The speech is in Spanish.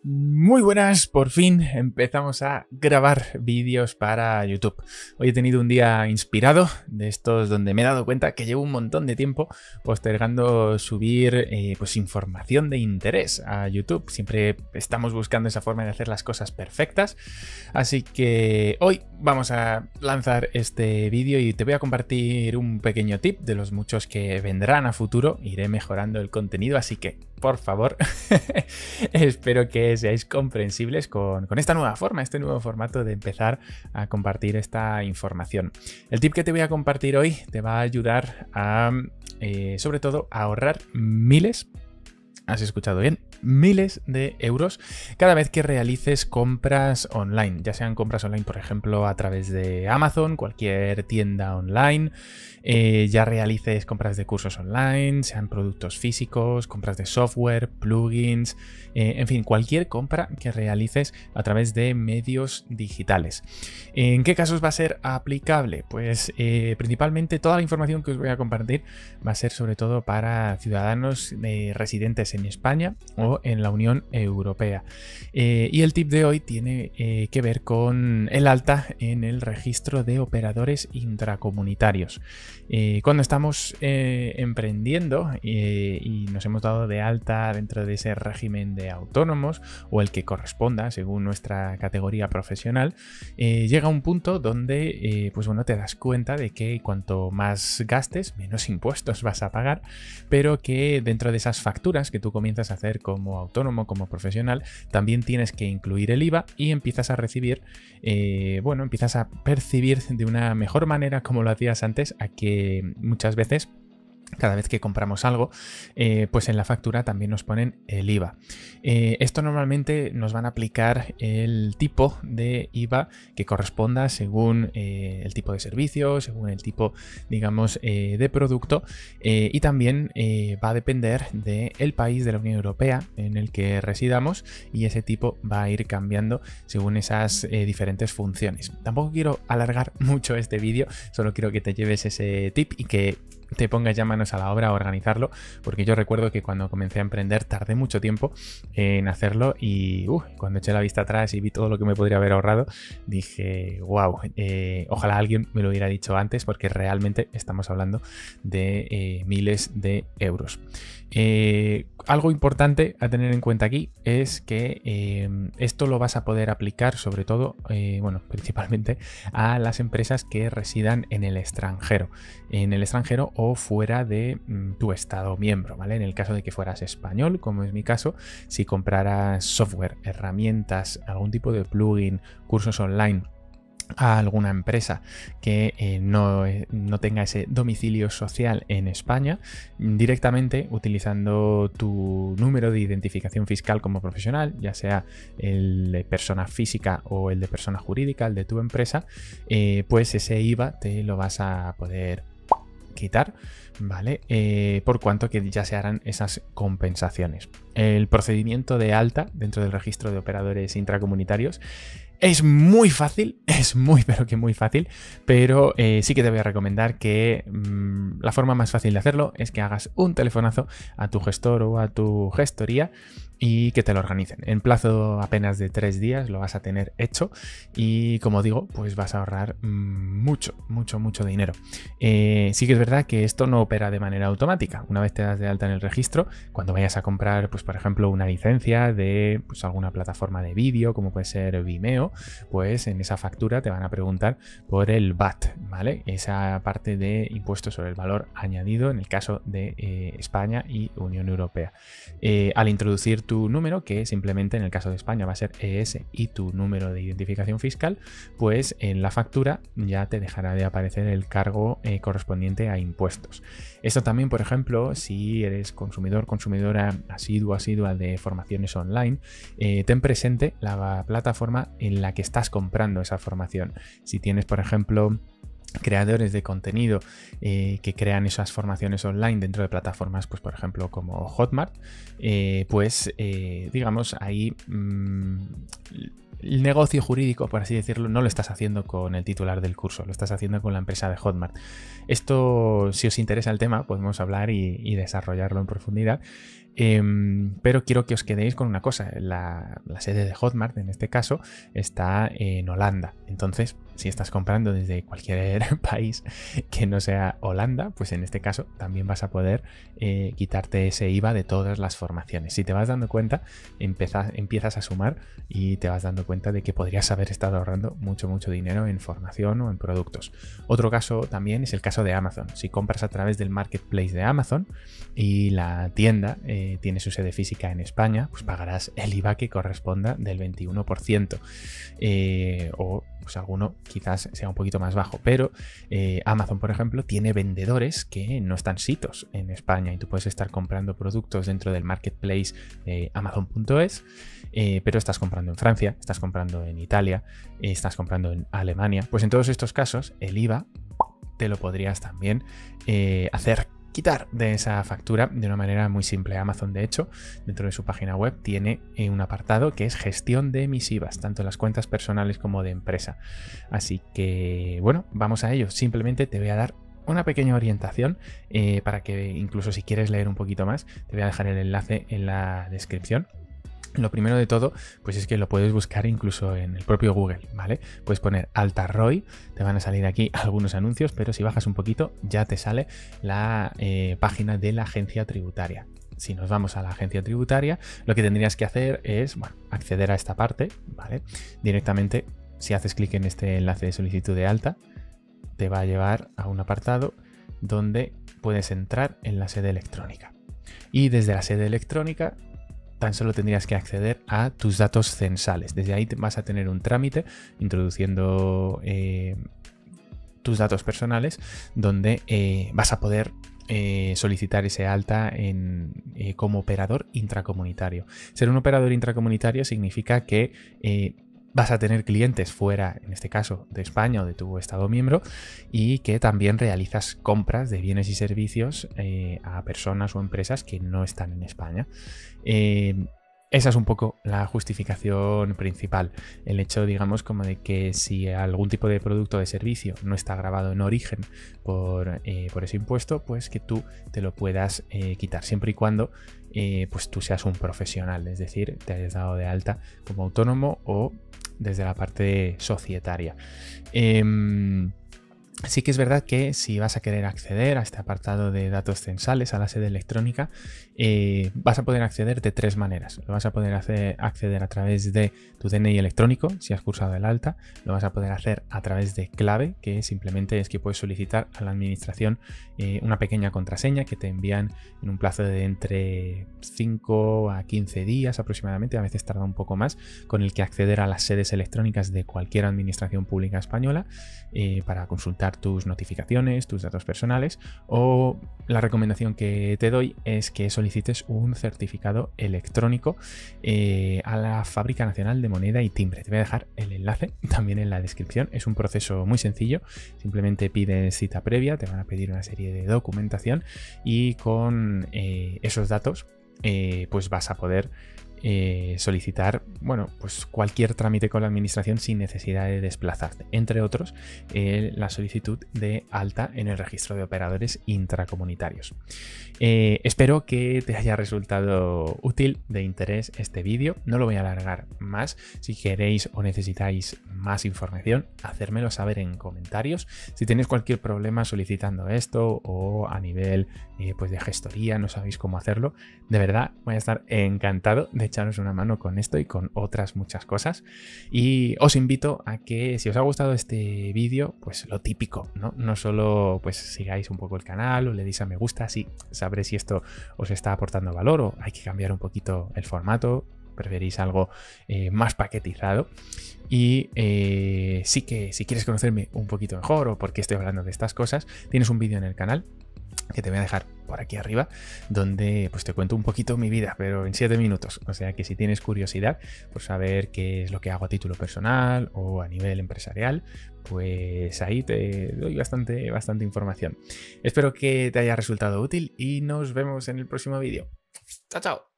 Muy buenas, por fin empezamos a grabar vídeos para YouTube. Hoy he tenido un día inspirado, de estos donde me he dado cuenta que llevo un montón de tiempo postergando subir pues información de interés a YouTube. Siempre estamos buscando esa forma de hacer las cosas perfectas, así que hoy vamos a lanzar este vídeo y te voy a compartir un pequeño tip de los muchos que vendrán a futuro. Iré mejorando el contenido, así que por favor espero que seáis comprensibles con esta nueva forma, este nuevo formato de empezar a compartir esta información. El tip que te voy a compartir hoy te va a ayudar a, sobre todo, a ahorrar miles, has escuchado bien, miles de euros cada vez que realices compras online, ya sean compras online, por ejemplo, a través de Amazon, cualquier tienda online, ya realices compras de cursos online, sean productos físicos, compras de software, plugins, en fin, cualquier compra que realices a través de medios digitales. ¿En qué casos va a ser aplicable? Pues principalmente toda la información que os voy a compartir va a ser sobre todo para ciudadanos residentes en España o en la Unión Europea. Y el tip de hoy tiene que ver con el alta en el registro de operadores intracomunitarios. Cuando estamos emprendiendo y nos hemos dado de alta dentro de ese régimen de autónomos o el que corresponda según nuestra categoría profesional, llega un punto donde pues bueno, te das cuenta de que cuanto más gastes, menos impuestos vas a pagar, pero que dentro de esas facturas que tú comienzas a hacer como autónomo, como profesional, también tienes que incluir el IVA y empiezas a recibir, bueno, empiezas a percibir de una mejor manera como lo hacías antes, a que muchas veces, cada vez que compramos algo, pues en la factura también nos ponen el IVA. Esto normalmente nos van a aplicar el tipo de IVA que corresponda según el tipo de servicio, según el tipo, digamos, de producto, y también va a depender del país de la Unión Europea en el que residamos, y ese tipo va a ir cambiando según esas diferentes funciones. Tampoco quiero alargar mucho este vídeo, solo quiero que te lleves ese tip y que te pongas ya manos a la obra a organizarlo, porque yo recuerdo que cuando comencé a emprender tardé mucho tiempo en hacerlo y cuando eché la vista atrás y vi todo lo que me podría haber ahorrado, dije, wow, ojalá alguien me lo hubiera dicho antes, porque realmente estamos hablando de miles de euros. Algo importante a tener en cuenta aquí es que esto lo vas a poder aplicar sobre todo, bueno, principalmente a las empresas que residan en el extranjero o fuera de tu estado miembro, ¿vale? En el caso de que fueras español, como es mi caso, si compraras software, herramientas, algún tipo de plugin, cursos online a alguna empresa que no tenga ese domicilio social en España, directamente utilizando tu número de identificación fiscal como profesional, ya sea el de persona física o el de persona jurídica, el de tu empresa, pues ese IVA te lo vas a poder quitar, ¿vale? Por cuanto que ya se harán esas compensaciones. El procedimiento de alta dentro del registro de operadores intracomunitarios es muy fácil, es muy pero que muy fácil, pero sí que te voy a recomendar que la forma más fácil de hacerlo es que hagas un telefonazo a tu gestor o a tu gestoría y que te lo organicen. En plazo apenas de 3 días lo vas a tener hecho y, como digo, pues vas a ahorrar mucho dinero. Sí que es verdad que esto no opera de manera automática. Una vez te das de alta en el registro, cuando vayas a comprar, pues por ejemplo, una licencia de pues, alguna plataforma de vídeo, como puede ser Vimeo, pues en esa factura te van a preguntar por el VAT, ¿vale? Esa parte de impuestos sobre el valor añadido en el caso de España y Unión Europea. Al introducir tu número, que simplemente en el caso de España va a ser ES y tu número de identificación fiscal, pues en la factura ya te dejará de aparecer el cargo correspondiente a impuestos. Esto también, por ejemplo, si eres consumidora asidua de formaciones online, ten presente la plataforma en la que estás comprando esa formación. Si tienes, por ejemplo, creadores de contenido que crean esas formaciones online dentro de plataformas, pues por ejemplo como Hotmart, pues digamos ahí el negocio jurídico, por así decirlo, no lo estás haciendo con el titular del curso, lo estás haciendo con la empresa de Hotmart. Esto, si os interesa el tema, podemos hablar y desarrollarlo en profundidad. Pero quiero que os quedéis con una cosa. La sede de Hotmart, en este caso, está en Holanda. Entonces, si estás comprando desde cualquier país que no sea Holanda, pues en este caso también vas a poder quitarte ese IVA de todas las formaciones. Si te vas dando cuenta, empiezas a sumar y te vas dando cuenta de que podrías haber estado ahorrando mucho dinero en formación o en productos. Otro caso también es el caso de Amazon. Si compras a través del marketplace de Amazon y la tienda tiene su sede física en España, pues pagarás el IVA que corresponda del 21%. O pues alguno quizás sea un poquito más bajo, pero Amazon, por ejemplo, tiene vendedores que no están sitos en España y tú puedes estar comprando productos dentro del marketplace Amazon.es, pero estás comprando en Francia, estás comprando en Italia, estás comprando en Alemania. Pues en todos estos casos el IVA te lo podrías también quitar de esa factura de una manera muy simple. Amazon, de hecho, dentro de su página web tiene un apartado que es gestión de mis IVAs, tanto en las cuentas personales como de empresa. Así que, bueno, vamos a ello. Simplemente te voy a dar una pequeña orientación para que incluso si quieres leer un poquito más, te voy a dejar el enlace en la descripción. Lo primero de todo, pues es que lo puedes buscar incluso en el propio Google, ¿vale? Puedes poner Alta ROI, te van a salir aquí algunos anuncios, pero si bajas un poquito ya te sale la página de la agencia tributaria. Si nos vamos a la agencia tributaria, lo que tendrías que hacer es, bueno, acceder a esta parte, ¿vale? Directamente, si haces clic en este enlace de solicitud de alta, te va a llevar a un apartado donde puedes entrar en la sede electrónica. Y desde la sede electrónica tan solo tendrías que acceder a tus datos censales. Desde ahí vas a tener un trámite introduciendo tus datos personales donde vas a poder solicitar ese alta como operador intracomunitario. Ser un operador intracomunitario significa que vas a tener clientes fuera, en este caso, de España o de tu estado miembro, y que también realizas compras de bienes y servicios a personas o empresas que no están en España. Esa es un poco la justificación principal. El hecho, digamos, como de que si algún tipo de producto o de servicio no está grabado en origen por ese impuesto, pues que tú te lo puedas quitar, siempre y cuando pues tú seas un profesional, es decir, te hayas dado de alta como autónomo o desde la parte societaria. Sí que es verdad que si vas a querer acceder a este apartado de datos censales, a la sede electrónica, vas a poder acceder de tres maneras. Lo vas a poder acceder a través de tu DNI electrónico, si has cursado el alta. Lo vas a poder hacer a través de clave, que simplemente es que puedes solicitar a la administración una pequeña contraseña que te envían en un plazo de entre 5 a 15 días aproximadamente, a veces tarda un poco más, con el que acceder a las sedes electrónicas de cualquier administración pública española para consultar tus notificaciones, tus datos personales, o la recomendación que te doy es que solicites un certificado electrónico a la Fábrica Nacional de Moneda y Timbre. Te voy a dejar el enlace también en la descripción. Es un proceso muy sencillo, simplemente pides cita previa, te van a pedir una serie de documentación y con esos datos pues vas a poder solicitar, bueno, pues cualquier trámite con la administración sin necesidad de desplazarte, entre otros la solicitud de alta en el registro de operadores intracomunitarios. Espero que te haya resultado útil, de interés este vídeo. No lo voy a alargar más. Si queréis o necesitáis más información, hacérmelo saber en comentarios. Si tenéis cualquier problema solicitando esto o a nivel pues de gestoría, no sabéis cómo hacerlo, de verdad voy a estar encantado de echaros una mano con esto y con otras muchas cosas. Y os invito a que, si os ha gustado este vídeo, pues lo típico, no solo pues sigáis un poco el canal o le deis a me gusta, así sabré si esto os está aportando valor o hay que cambiar un poquito el formato, preferís algo más paquetizado. Y sí que si quieres conocerme un poquito mejor o por qué estoy hablando de estas cosas, tienes un vídeo en el canal que te voy a dejar por aquí arriba, donde pues te cuento un poquito mi vida, pero en 7 minutos. O sea que si tienes curiosidad por saber qué es lo que hago a título personal o a nivel empresarial, pues ahí te doy bastante información. Espero que te haya resultado útil y nos vemos en el próximo vídeo. ¡Chao, chao!